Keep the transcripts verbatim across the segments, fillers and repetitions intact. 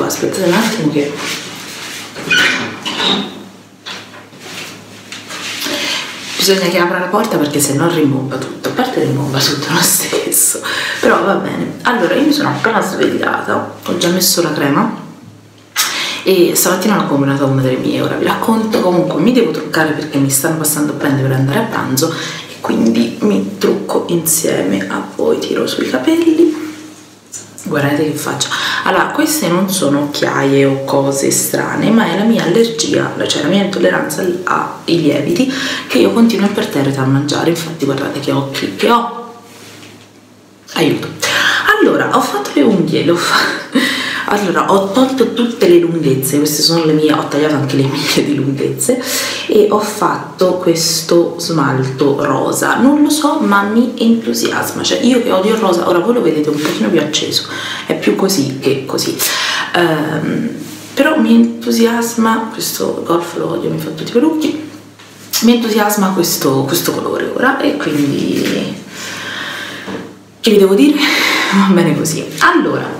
aspettate un attimo che bisogna che apra la porta perché se no rimbomba tutto, a parte rimbomba tutto lo stesso, però va bene. Allora io mi sono appena svegliata, ho già messo la crema e stamattina l'ho combinata una delle mie, ora vi racconto. Comunque mi devo truccare perché mi stanno passando a prendere per andare a pranzo e quindi mi trucco insieme a voi, tiro sui capelli. Guardate che faccio. Allora, queste non sono occhiaie o cose strane, ma è la mia allergia, cioè la mia intolleranza ai lieviti che io continuo imperterrita a mangiare. Infatti guardate che occhi che ho. Aiuto. Allora, ho fatto le unghie, le ho fatte. Allora, ho tolto tutte le lunghezze, queste sono le mie, ho tagliato anche le mie di lunghezze e ho fatto questo smalto rosa. Non lo so, ma mi entusiasma, cioè io che odio il rosa, ora voi lo vedete un pochino più acceso, è più così che così, um, però mi entusiasma, questo golf lo odio, mi fa tutti i pelucchi, mi entusiasma questo, questo colore ora e quindi che vi devo dire? Va bene così. Allora,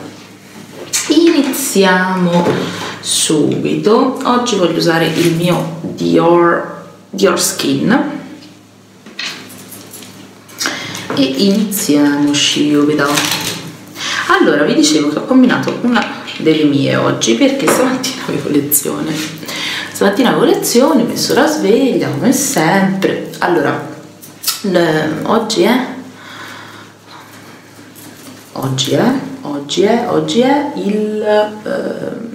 iniziamo subito. Oggi voglio usare il mio Dior, Dior Skin e iniziamo subito. Allora, vi dicevo che ho combinato una delle mie oggi perché stamattina avevo lezione stamattina avevo lezione, ho messo la sveglia come sempre. Allora, oggi è oggi è oggi è oggi è il eh...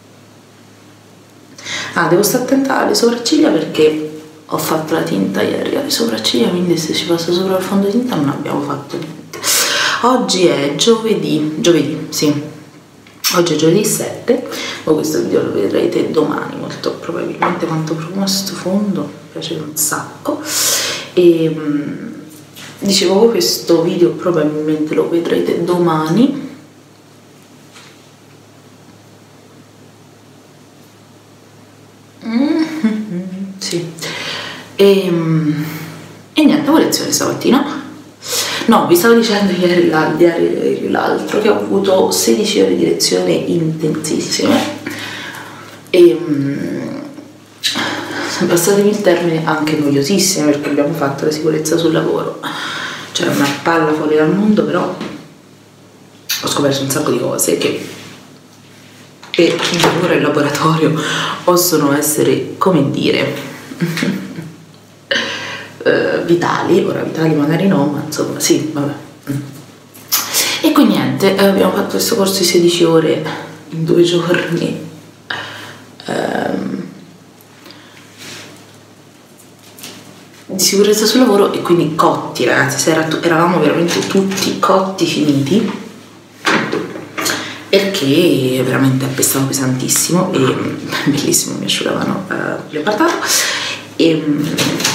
ah, devo stare attenta alle sopracciglia perché ho fatto la tinta ieri alle sopracciglia, quindi se ci passa sopra il fondotinta non abbiamo fatto niente. Oggi è giovedì giovedì sì oggi è giovedì sette, ma questo video lo vedrete domani molto probabilmente. Quanto profuma sto fondo, mi piace un sacco. E mh, dicevo, questo video probabilmente lo vedrete domani. Mm-hmm, sì. E, e niente, avevo lezione stamattina. No, vi stavo dicendo ieri l'altro che ho avuto sedici ore di lezione intensissime e passatemi il termine anche noiosissime perché abbiamo fatto la sicurezza sul lavoro, cioè una palla fuori dal mondo, però ho scoperto un sacco di cose che per chi lavora in laboratorio possono essere, come dire, Uh, vitali, ora vitali magari no, ma insomma sì, vabbè. E quindi niente, eh, abbiamo fatto questo corso di sedici ore in due giorni, um, di sicurezza sul lavoro e quindi cotti, ragazzi, se era, eravamo veramente tutti cotti finiti perché veramente appestava pesantissimo e bellissimo, mi asciugavano uh, le patate e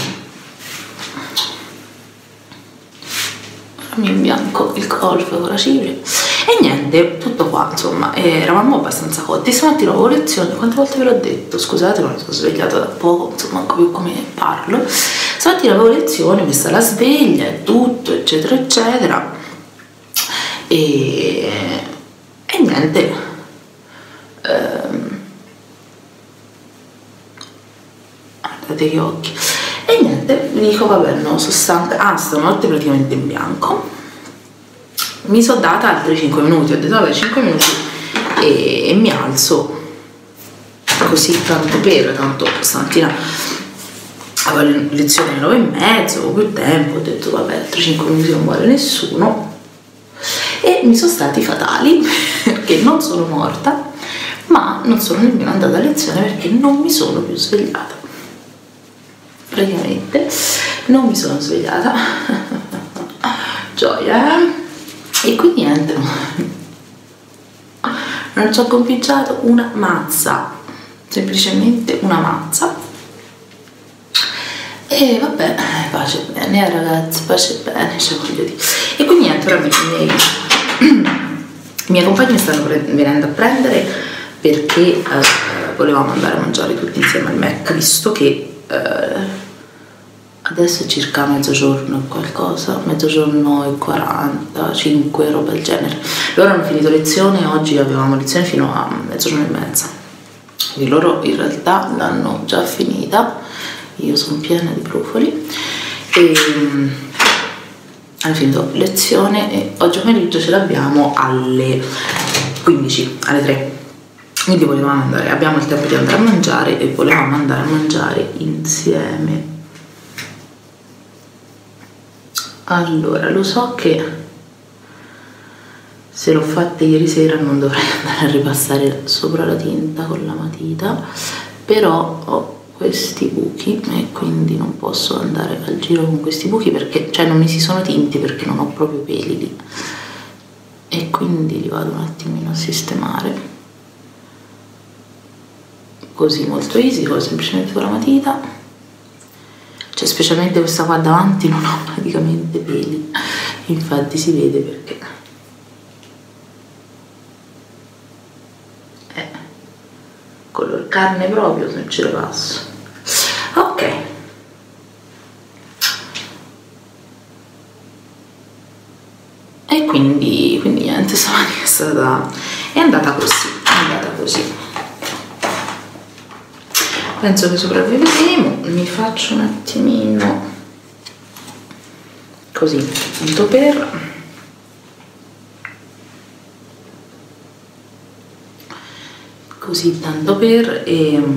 mi imbianco il colpo con la ciglia e niente, tutto qua, insomma, eravamo abbastanza cotti. Stamattina avevo lezione, quante volte ve l'ho detto, scusate, ma mi sono svegliata da poco, insomma, manco più come parlo. Stamattina avevo lezione, messa la sveglia e tutto, eccetera eccetera e, e niente, ehm, guardate che occhi. E niente, vi dico, vabbè, no, sono stanca. Ah, stanotte praticamente in bianco. Mi sono data altri cinque minuti, ho detto vabbè, cinque minuti e, e mi alzo così tanto per, tanto stamattina avevo lezione alle nove e mezzo, avevo più tempo, ho detto vabbè, altri cinque minuti non muore nessuno e mi sono stati fatali perché non sono morta, ma non sono nemmeno andata a lezione perché non mi sono più svegliata. Praticamente non mi sono svegliata gioia, eh? E quindi niente, non ci ho compicciato una mazza, semplicemente una mazza e vabbè, pace bene, eh, ragazzi, pace bene, cioè voglio dire. E quindi niente, ora mi, i miei compagni mi stanno venendo a prendere perché eh, volevamo andare a mangiare tutti insieme al Mac, visto che eh, adesso è circa mezzogiorno e qualcosa, mezzogiorno e quarantacinque, roba del genere. Loro hanno finito lezione, oggi avevamo lezione fino a mezzogiorno e mezza, quindi loro in realtà l'hanno già finita, io sono piena di brufoli e hanno finito lezione e oggi pomeriggio ce l'abbiamo alle quindici, alle tre, quindi volevamo andare, abbiamo il tempo di andare a mangiare e volevamo andare a mangiare insieme. Allora, lo so che se l'ho fatta ieri sera non dovrei andare a ripassare sopra la tinta con la matita, però ho questi buchi e quindi non posso andare al giro con questi buchi perché, cioè, non mi si sono tinti perché non ho proprio peli lì e quindi li vado un attimino a sistemare così, molto easy, con semplicemente con la matita. Cioè, specialmente questa qua davanti non ho praticamente peli, infatti si vede perché è color carne proprio, se ce le passo. Ok, e quindi quindi niente, stamattina è stata è andata così, è andata così. Penso che sopravviveremo. Mi faccio un attimino così, tanto per così tanto per e, e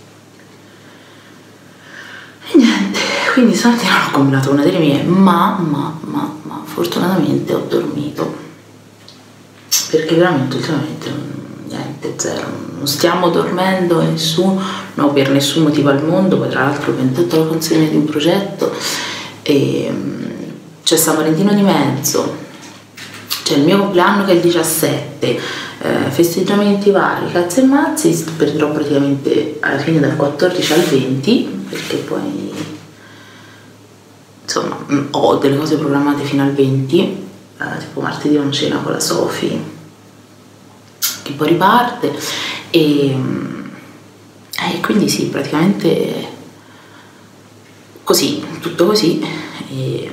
niente, quindi stamattina ho combinato una delle mie, ma ma ma ma fortunatamente ho dormito, perché veramente ultimamente niente, zero, non stiamo dormendo nessuno, no, per nessun motivo al mondo. Poi tra l'altro ho ventotto la consegna di un progetto e c'è San Valentino di mezzo, c'è il mio compleanno che è il diciassette, eh, festeggiamenti vari, cazzi e mazzi, perderò praticamente alla fine dal quattordici al venti, perché poi insomma ho delle cose programmate fino al venti, eh, tipo martedì ho una cena con la Sofì che poi riparte e, e quindi sì, praticamente così, tutto così e,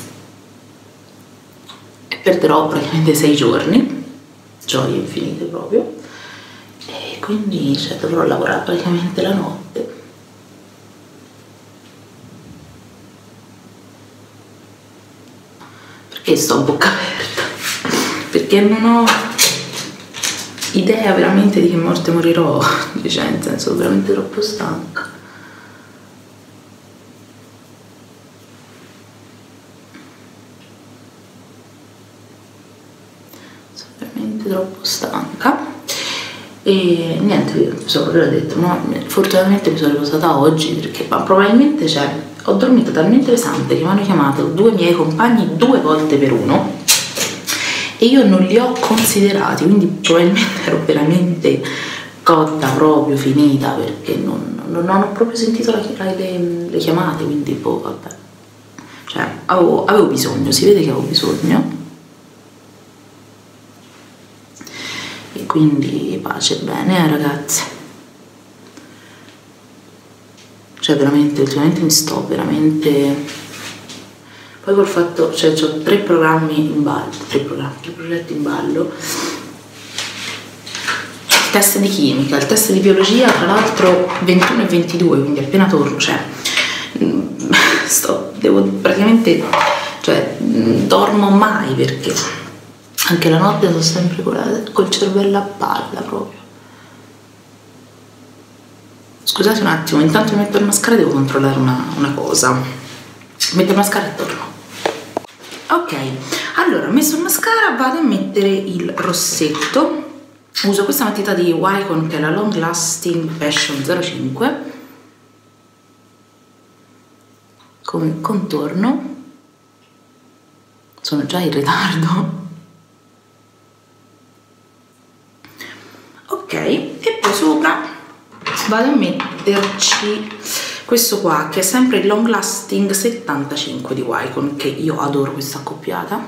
e perderò praticamente sei giorni, gioie infinite proprio, e quindi cioè, dovrò lavorare praticamente la notte. Perché sto a bocca aperta? Perché non ho idea veramente di che morte morirò, cioè nel senso veramente troppo stanca. Sono veramente troppo stanca e niente, insomma ve l'ho detto, no? Fortunatamente mi sono riposata oggi perché ma probabilmente cioè, ho dormito talmente pesante che mi hanno chiamato due miei compagni due volte per uno e io non li ho considerati, quindi probabilmente ero veramente cotta, proprio finita, perché non, non, non ho proprio sentito la, la, le, le chiamate, quindi boh, vabbè. Cioè, avevo, avevo bisogno, si vede che avevo bisogno. E quindi pace e bene, eh, ragazzi. Cioè, veramente, ultimamente mi sto veramente... Poi col fatto, cioè ho tre programmi in ballo, tre programmi, tre progetti in ballo, il test di chimica, il test di biologia, tra l'altro ventuno e ventidue, quindi appena torno, cioè sto, devo praticamente, cioè dormo mai perché anche la notte sto sempre con la, col cervello a palla proprio. Scusate un attimo, intanto mi metto il mascara e devo controllare una, una cosa. Metto il mascara e torno. Ok, allora ho messo il mascara, vado a mettere il rossetto. Uso questa matita di Wycon che è la Long Lasting Passion zero cinque come contorno. Sono già in ritardo. Ok, e poi sopra vado a metterci questo qua che è sempre il Long Lasting settantacinque di Wycon, che io adoro questa accoppiata,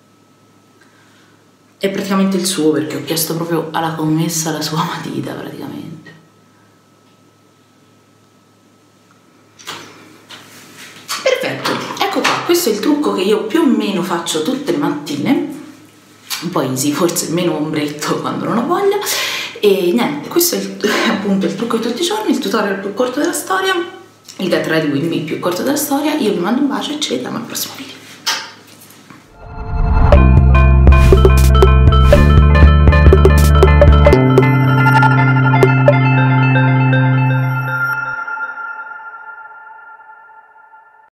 è praticamente il suo perché ho chiesto proprio alla commessa la sua matita praticamente, che io più o meno faccio tutte le mattine, poi sì, forse meno ombretto quando non ho voglia. E niente, questo è il, appunto il trucco di tutti i giorni, il tutorial più corto della storia, il get ready with me più corto della storia. Io vi mando un bacio e ci vediamo al prossimo video.